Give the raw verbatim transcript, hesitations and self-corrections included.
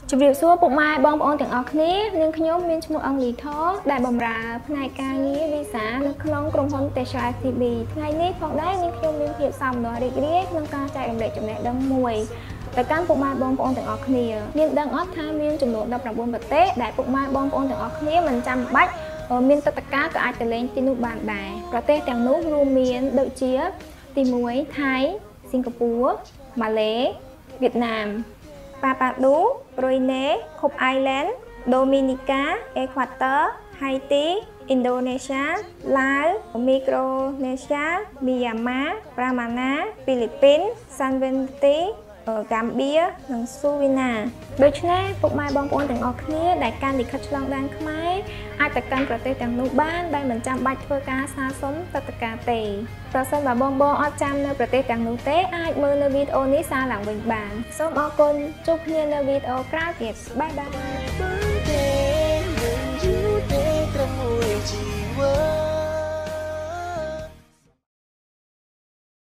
ជម្រាបសួរពុកម៉ែបងប្អូនទាំងអស់គ្នានាងខ្ញុំមានឈ្មោះអង់លីថដែលបម្រើផ្នែកការងារវីសានៅក្នុងក្រុមហ៊ុន Tesla ទី ប៊ី ថ្ងៃនេះផងដែរនាងខ្ញុំមានភាពសោមនស្សរីករាយក្នុងការចែករំលែកចំណេះដឹងមួយទៅកាន់ពុកម៉ែបងប្អូនទាំងអស់គ្នានាងដឹងអត់ថាមានចំនួនដប់ប្រាំបួនប្រទេសដែលពុកម៉ែបងប្អូនទាំងអស់គ្នាមិនចាំបាច់មានទឹកតកាក៏អាចទៅលេងទីនោះបានដែរប្រទេសទាំងនោះរួមមានដូចជាទីមួយថៃសិង្ហបុរីម៉ាឡេវៀតណាមប៉ាប៉ាឌូប្រុយណេខុបអៃឡែនដូមីនីកាអេក្វាទ័រហៃទីឥណ្ឌូនេស្យាឡាវមីក្រូនេស្យាមីយ៉ាន់ម៉ាប្រាម៉ាណាហ្វីលីពីនសាន់វិនទីហ្គាំបៀនិងស៊ូវីណាដូច្នេះពុកម៉ែបងប្អូនទាំងអស់គ្នាដែលកាន់លិខិតឆ្លងដែនខ្មែរអាចទៅកាន់ប្រទេសទាំងនោះបានដោយមិនចាំបាច់ធ្វើការស្នើសុំទឹកតកាទេប្រសិនបើបងបងអត់ចាំនៅប្រទេសទាំងនោះទេអាចមើលនៅវីដេអូនេះសារឡើងវិញបានសូមអរគុណជួបគ្នានៅវីដេអូក្រោយទៀតបាយបាយ